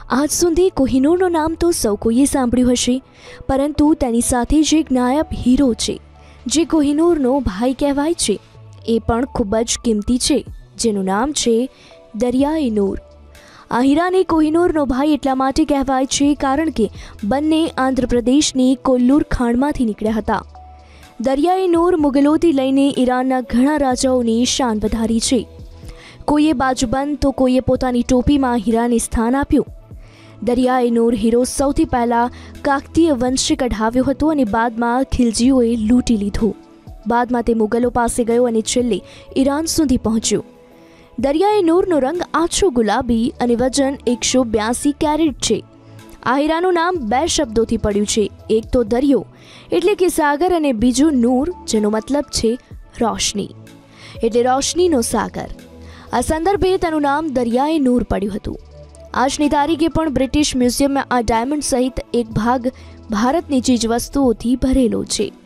આજ સુધી કોહિનૂરનું નામ તો સૌ કોઈએ સાંભળ્યું હશે, પરંતુ તેની સાથે જ એક નાયબ હીરો છે જે કોહિનૂરનો ભાઈ કહેવાય છે. એ પણ ખૂબ જ કિંમતી છે, જેનું નામ છે દરિયાઈ નૂર. આ હીરાને કોહિનૂરનો ભાઈ એટલા માટે કહેવાય છે કારણ કે બંને આંધ્રપ્રદેશની કોલ્લુર ખાણમાંથી નીકળ્યા હતા. દરિયાઈ નૂર મુગલોથી લઈને ઈરાનના ઘણા રાજાઓની શાન વધારી છે. કોઈએ બાજુબંધ તો કોઈએ પોતાની ટોપીમાં હીરાને સ્થાન આપ્યું. દરિયાઈ નૂર હીરો સૌથી પહેલાં કાકતીય વંશે કઢાવ્યો હતો અને બાદમાં ખિલજીઓએ લૂંટી લીધો. બાદમાં તે મુગલો પાસે ગયો અને છેલ્લે ઈરાન સુધી પહોંચ્યો. દરિયાઈ નૂરનો રંગ આછો ગુલાબી અને વજન 182 કેરેટ છે. આ હીરાનું નામ 2 શબ્દોથી પડ્યું છે. એક તો દરિયો એટલે કે સાગર અને બીજું નૂર જેનો મતલબ છે રોશની એટલે રોશનીનો સાગર. આ સંદર્ભે તેનું નામ દરિયાઈ નૂર પડ્યું હતું. આજની તારીખે પણ બ્રિટિશ મ્યુઝિયમમાં આ ડાયમંડ સહિત એક ભાગ ભારતની ચીજવસ્તુઓથી ભરેલો છે.